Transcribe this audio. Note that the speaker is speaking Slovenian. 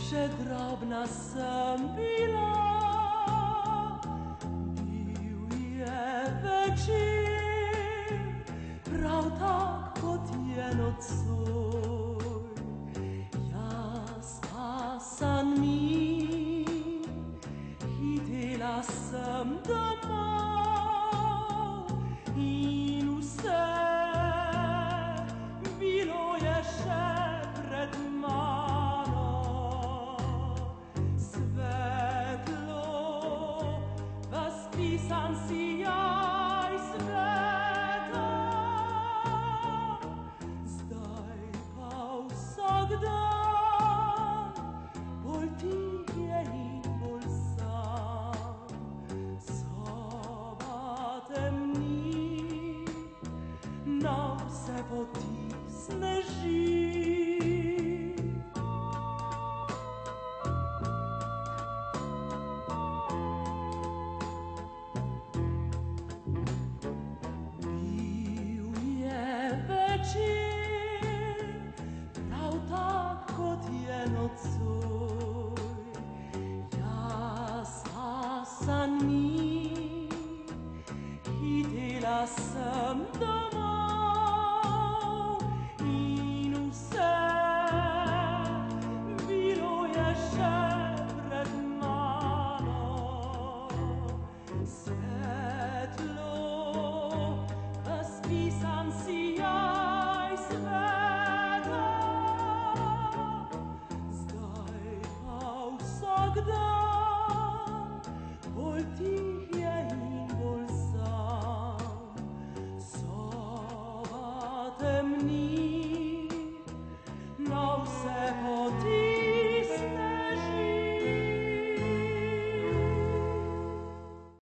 Še drobna sem bila, bil je večer, prav tak kot je nocoj. Jaz pa sem hitela sem domov in vse bilo je še pred mano. Pisan sijaj sveta, zdaj pa vsak dan bolj tih je in bolj sam. Soba temni, na vse poti sneži. Prav tak kot je nocoj, jaz pa sem hitela sem domov in vse bilo je še pred mano. Svetlo, razpisan sijaj sveta, zdaj pa vsak dan bolj tih je in bolj sam. Soba temni,